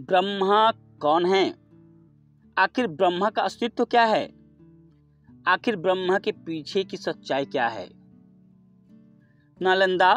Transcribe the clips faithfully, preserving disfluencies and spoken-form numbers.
ब्रह्मा कौन है? आखिर ब्रह्मा का अस्तित्व क्या है? आखिर ब्रह्मा के पीछे की सच्चाई क्या है? नालंदा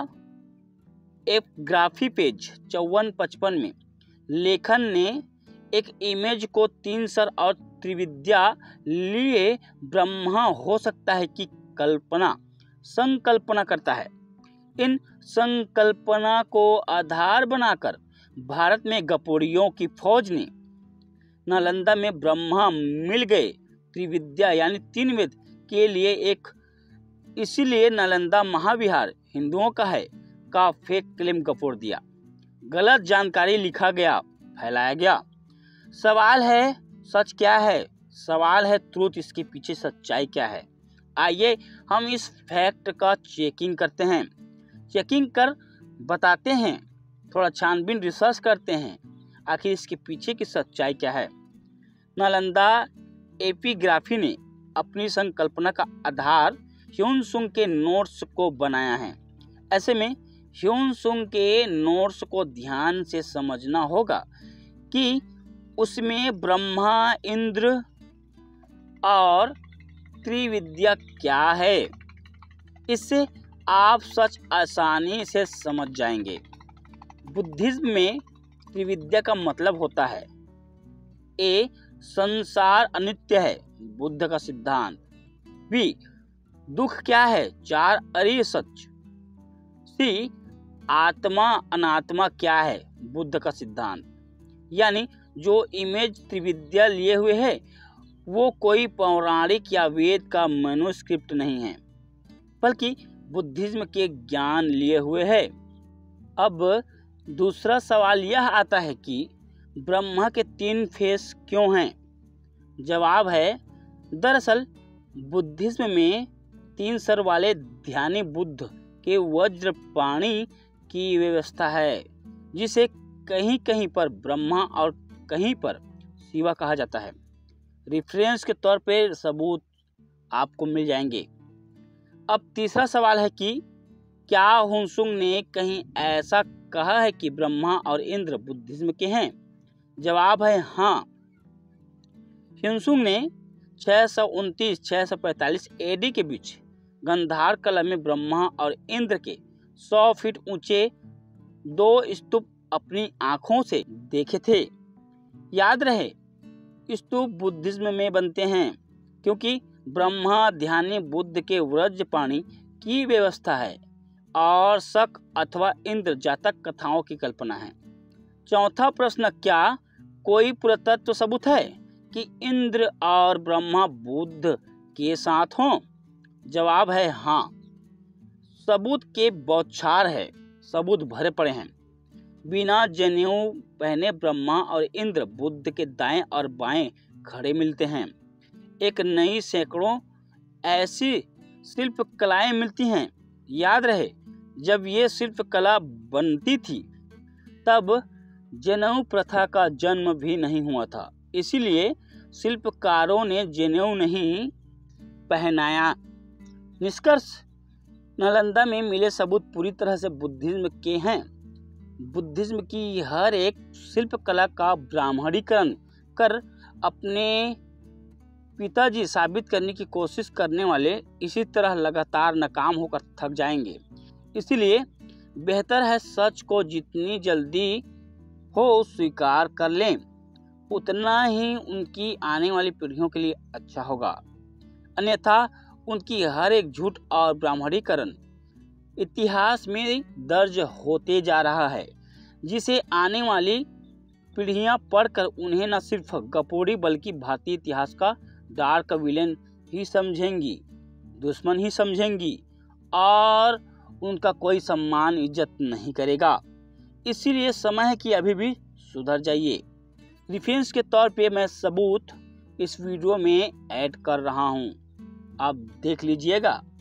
एपिग्राफी पेज चौवन पचपन में लेखन ने एक इमेज को तीन सर और त्रिविद्या लिए ब्रह्मा हो सकता है कि कल्पना संकल्पना करता है। इन संकल्पना को आधार बनाकर भारत में गपोड़ियों की फौज ने नालंदा में ब्रह्मा मिल गए त्रिविद्या यानी तीन वेद के लिए एक इसीलिए नालंदा महाविहार हिंदुओं का है का फेक क्लेम गपोड़ दिया। गलत जानकारी लिखा गया, फैलाया गया। सवाल है सच क्या है? सवाल है ट्रूथ, इसके पीछे सच्चाई क्या है? आइए हम इस फैक्ट का चेकिंग करते हैं, चेकिंग कर बताते हैं, थोड़ा छानबीन रिसर्च करते हैं आखिर इसके पीछे की सच्चाई क्या है। नालंदा एपिग्राफी ने अपनी संकल्पना का आधार ह्यून-त्सुंग के नोट्स को बनाया है। ऐसे में ह्यून-त्सुंग के नोट्स को ध्यान से समझना होगा कि उसमें ब्रह्मा, इंद्र और त्रिविद्या क्या है। इससे आप सच आसानी से समझ जाएंगे। बुद्धिज्म में त्रिविद्या का मतलब होता है ए संसार अनित्य है, बुद्ध का सिद्धांत। बी दुख क्या है, चार अरिय सच। सी आत्मा अनात्मा क्या है, बुद्ध का सिद्धांत। यानी जो इमेज त्रिविद्या लिए हुए है वो कोई पौराणिक या वेद का मैन्युस्क्रिप्ट नहीं है, बल्कि बुद्धिज्म के ज्ञान लिए हुए है। अब दूसरा सवाल यह आता है कि ब्रह्मा के तीन फेस क्यों हैं? जवाब है दरअसल बुद्धिज्म में तीन सर वाले ध्यानी बुद्ध के वज्रपाणी की व्यवस्था है, जिसे कहीं कहीं पर ब्रह्मा और कहीं पर शिवा कहा जाता है। रेफरेंस के तौर पर सबूत आपको मिल जाएंगे। अब तीसरा सवाल है कि क्या ह्यून-त्सुंग ने कहीं ऐसा कहा है कि ब्रह्मा और इंद्र बुद्धिज्म के हैं? जवाब है हाँ। ह्यून-त्सुंग ने छह सौ उनतीस छह सौ पैंतालीस एडी के बीच गंधार कला में ब्रह्मा और इंद्र के सौ फीट ऊंचे दो स्तूप अपनी आंखों से देखे थे। याद रहे स्तूप बुद्धिज्म में बनते हैं क्योंकि ब्रह्मा ध्यानी बुद्ध के वज्रपाणी की व्यवस्था है और शक अथवा इंद्र जातक कथाओं की कल्पना है। चौथा प्रश्न, क्या कोई पुरातत्व सबूत है कि इंद्र और ब्रह्मा बुद्ध के साथ हों? जवाब है हाँ। सबूत के बौछार है, सबूत भरे पड़े हैं। बिना जनेऊ पहने ब्रह्मा और इंद्र बुद्ध के दाएं और बाएं खड़े मिलते हैं। एक नई सैकड़ों ऐसी शिल्प कलाएं मिलती हैं। याद रहे जब ये शिल्प कला बनती थी तब जनेऊ प्रथा का जन्म भी नहीं हुआ था, इसीलिए शिल्पकारों ने जनेऊ नहीं पहनाया। निष्कर्ष, नालंदा में मिले सबूत पूरी तरह से बुद्धिज्म के हैं। बुद्धिज्म की हर एक शिल्प कला का ब्राह्मणीकरण कर अपने पिताजी साबित करने की कोशिश करने वाले इसी तरह लगातार नाकाम होकर थक जाएंगे। इसीलिए बेहतर है सच को जितनी जल्दी हो स्वीकार कर लें, उतना ही उनकी आने वाली पीढ़ियों के लिए अच्छा होगा। अन्यथा उनकी हर एक झूठ और ब्राह्मणीकरण इतिहास में दर्ज होते जा रहा है, जिसे आने वाली पीढ़ियां पढ़कर उन्हें न सिर्फ गपोड़ी बल्कि भारतीय इतिहास का डार्क विलेन ही समझेंगी, दुश्मन ही समझेंगी और उनका कोई सम्मान इज्जत नहीं करेगा। इसीलिए समय है कि अभी भी सुधर जाइए। रेफरेंस के तौर पे मैं सबूत इस वीडियो में ऐड कर रहा हूँ, आप देख लीजिएगा।